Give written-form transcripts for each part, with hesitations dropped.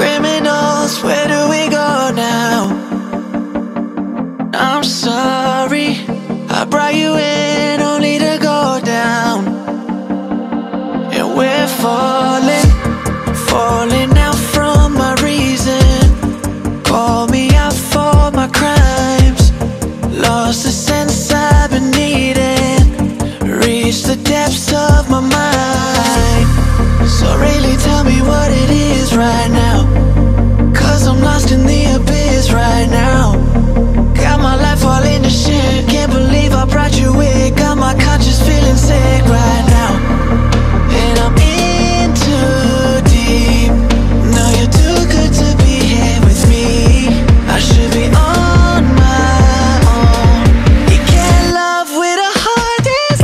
criminals, where do we go now? I'm sorry, I brought you in only to go down. And we're falling out from my reason. Call me out for my crimes. Lost the sense I've been needing. Reached the depths of my mind. So really tell me what it is right now, 'cause I'm lost in the abyss right now. Got my life all in the shit. Can't believe I brought you in. Got my conscience feeling sick right now. And I'm in too deep. No, you're too good to be here with me. I should be on my own. You can't love with a heart that's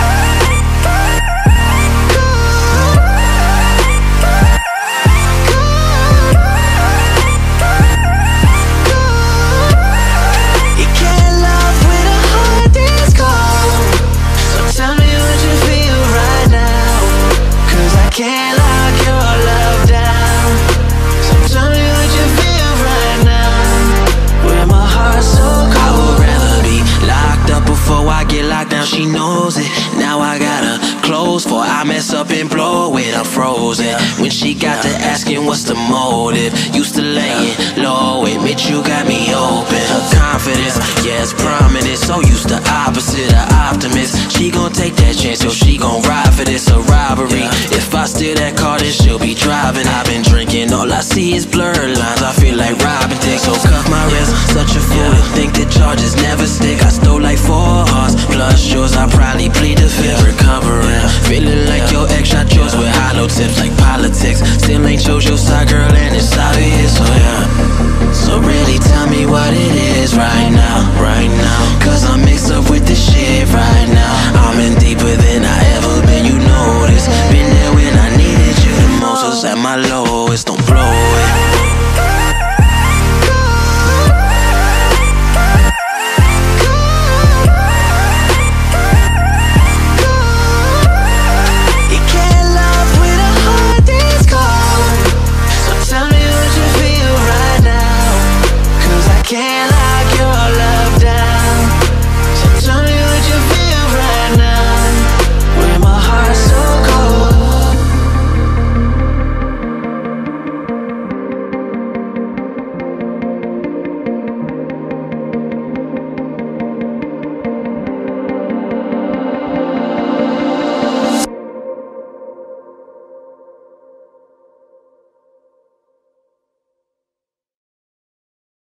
You can't love with a heart that's cold. So tell me what you feel right now, 'cause I can't lock your love down. So tell me what you feel right now, where my heart's so cold. I would rather be locked up before I get locked down. She knows it. Now I gotta close for I mess up and blow it. I'm frozen when she got to asking what's the motive. Used to laying low, admit you got me open. Her confidence, yeah, it's prominent. So used to opposite of optimist. She gon' take that chance, so she gon' ride for this, a robbery. If I steal that car, then she'll be driving. I've been drinking, all I see is blurred lines. I feel like robbing things, so cuff my wrist. Such a fool to think that charges never stick. I stole like 4 hearts plus yours. I probably plead the fifth, recovering. Feeling like your ex shot yours with hollow tips like politics. Still ain't chose your side, girl, and it's obvious, so yeah. So really tell me what it is right now, 'cause I'm mixed up with this shit right now. I'm in deeper than I ever been, you know this. Been there when I needed you the most, was at my lowest, don't blow